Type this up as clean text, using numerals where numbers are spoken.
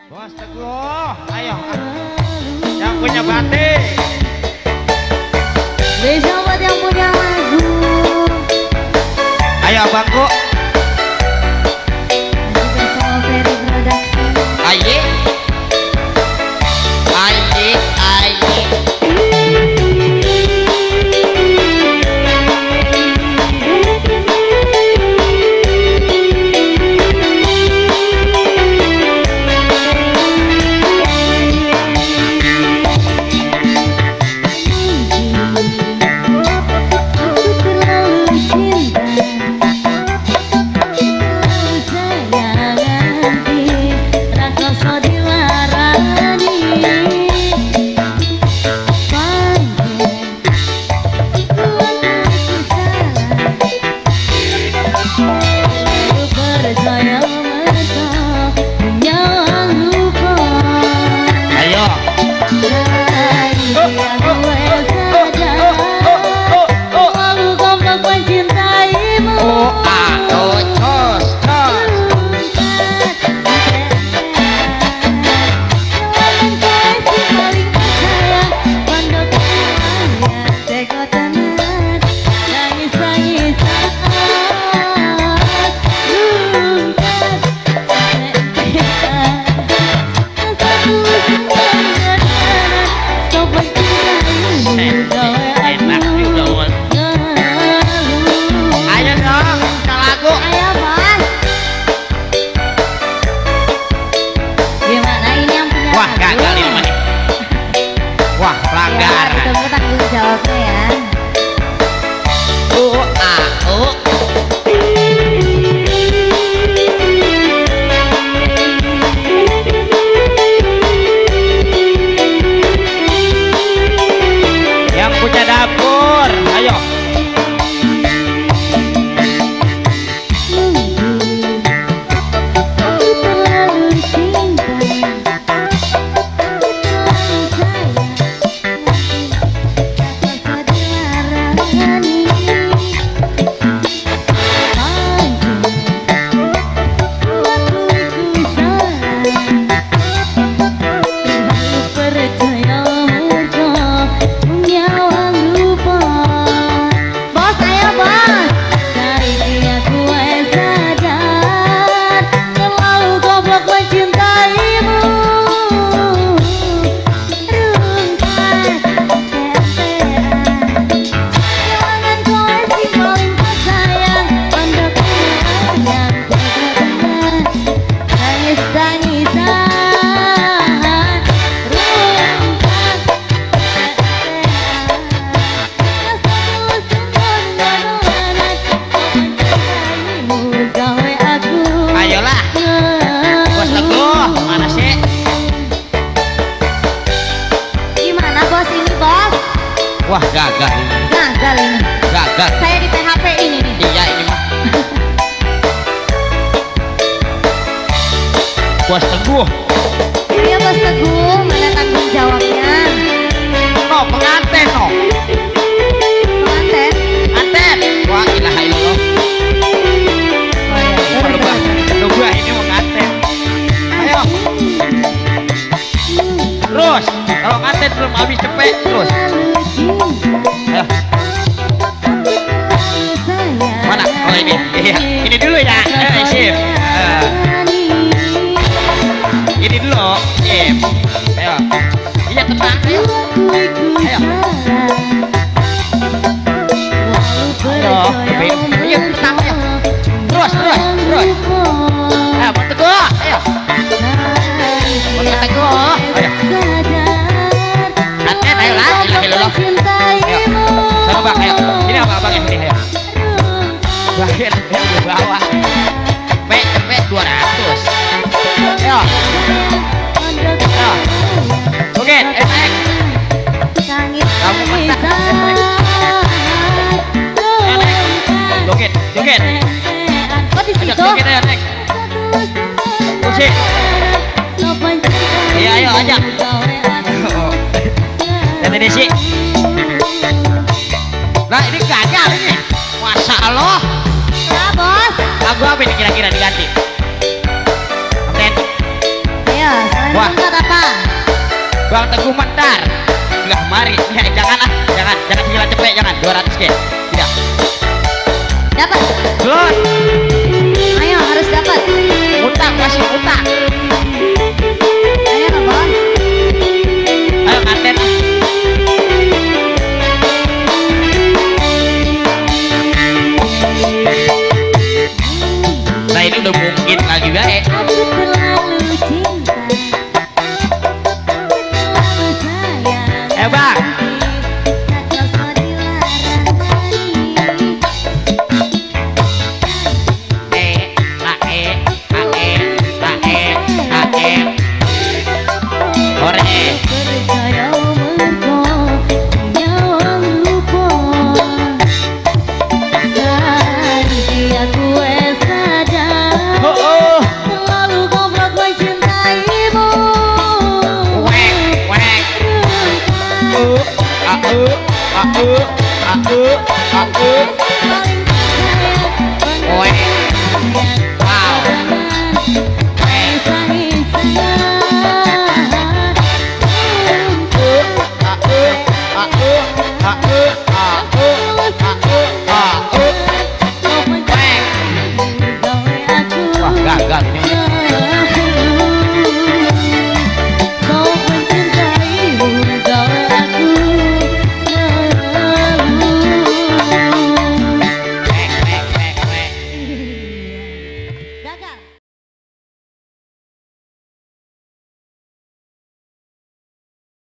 Bos Teguh, ayo. Yang punya batik. Bisa buat yang punya lagu. Ayo Bangku. Bersama Ferry Production. Aye. Aye, aye. Jawabnya ya. Yang punya dapur, ayo. Wah gagal ini. Gagal ini. Gagal. Saya di PHP ini nih. Iya ini mah. Bos Teguh. Iya Bos Teguh, mana tanggung jawabnya? No pengantin no. Pengantin. Pengantin. Wah ilaha illallah. Oh iya. Tunggu ini pengantin. Ayo. Terus kalau pengantin belum habis cepet terus. Ayo. Mana? Oh ini. Iya. Ini dulu ya. Sip. Ini dulu. Sip. Ayo. Iya tenang. Ayo. Ayo. Ayo. Ayo tenang. Ayo. Terus. Ayo Bos Teguh. Ayo. Bos Teguh. Ayo. Kangen ayo lah. Ayo. Sama bang, ayo. Ini apa abang yang ini, ayo. Bahir yang di bawah. Cepet 200. Ayo. Ayo. Oke, naik. Kamu menang. Ayo naik. Joget. Kok di situ? Joget ayo naik. Kursi. Iya ayo ajak. Lihat ini sih. Nah ini gagal ini. Masya Allah. Ya Bos. Lagu apa ini kira-kira diganti? Kapten. Ayo. Bang Teguh Mandar. Lah mari, ya, jangan tinggal cepet, jangan 200 ke. Tidak. Dapat. Belum. Ayo harus dapat. Utang masih utang. Ayo bos. Ayo ngaten. Nah ini udah mungkin lagi baik. Aku terlalu cinta. Terlalu sayang. Bang. Tak rasa dilarang Ore. percaya mergo nyawa lupa. Saiki aku wes sadar. Oh. Terlalu goblok mencintaimu. Wek. Aku.